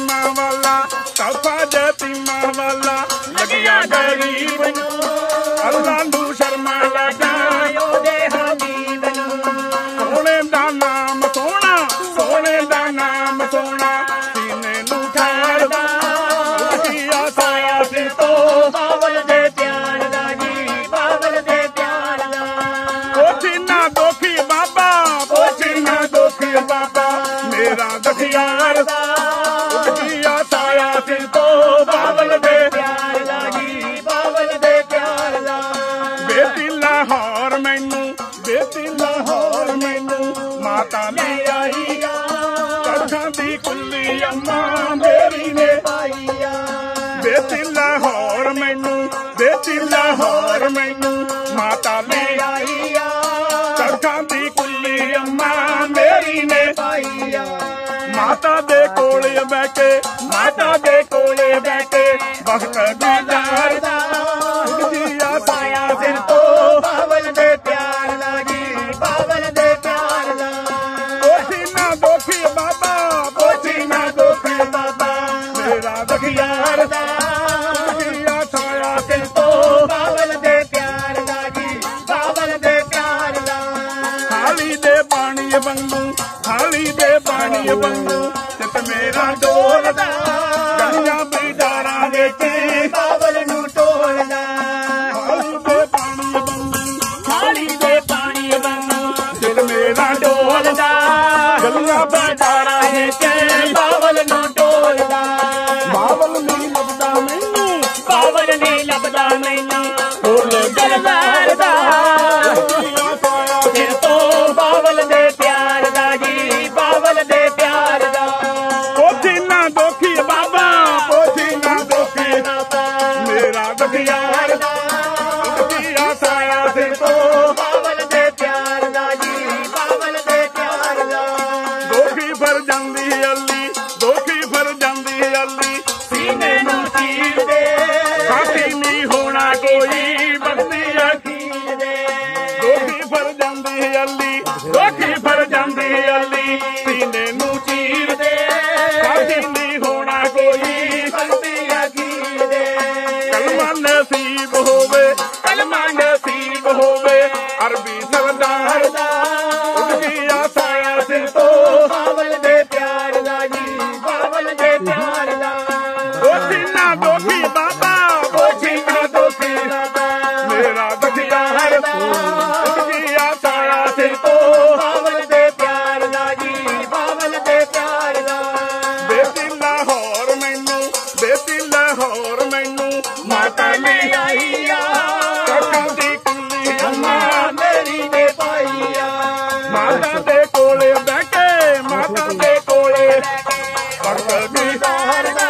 यतीमा वाला तोहफा यतीमा वाला लगिया गरीब नू अल्लाह नू शर्मा लगा ओदे हबीब नू सोने दा नाम सोना सोने दा नाम सोना सीने नू ठाड़दा लगिया साया सिर तो बावल दे प्यार दा जी बावल दे प्यार दा कोठी ना दोखी बाबा कोठी ना दोखी बाबा मेरा दखियार दा लगिया साया सिर तो बावल दे प्यार दा जी बावल दे प्यार दा बेटी लाहौर मैनू माता ले आई कथा दी कुल्ली अम्मा मेरी ने पाईया बेटी लाहौर मैनू माता ले आई कथा दी कुल्ली अम्मा मेरी ने पाईया माता दे कोले बैठे वक्त गुजार दा लगिया साया सिर तो बावल दे प्यार दा जी बावल दे प्यार दा कोठी ना दोखी बाबा मेरा दखियार दा लगिया साया सिर तो बावल दे प्यार दा जी बावल दे प्यार दा थाली दे पानी बंगू चित मेरा डोलदा गलियां बिदारा देखे बावल नू टोलदा थाली दे पानी बंगू चित मेरा डोलदा गलियां बिदारा देखे बावल नू टोलदा बावल नहीं लभदा मैनू फुल दरबार दा सिर तो बावल दे प्यार दा जी बावल दे प्यार दा कोठी ना दोखी बाबा मेरा दखियार दा लगिया साया सिर तो बावल दे प्यार दा जी बावल दे प्यार दा दोखी फर जांदी अली सीने नू चीर दे साथी नहीं होना कोई बख्ती अखीर दे दोखी फर जांदी अली सीने नू चीर दे साथी नहीं होना कोई बख्ती अखीर दे कलमा नसीब होवे अरबी सरदार दा लगिया साया सिर तो बावल दे प्यार दा जी बावल दे प्यार दा कोठी ना दोखी बाबा मेरा दखियार दा लगिया साया सिर तो बावल दे प्यार दा जी बावल दे प्यार दा बेटी लाहौर मैनू माता ले आई कथा दी कुल्ली अम्मा मेरी ने पाईया माता दे कोले बैठे वक्त गुजार दा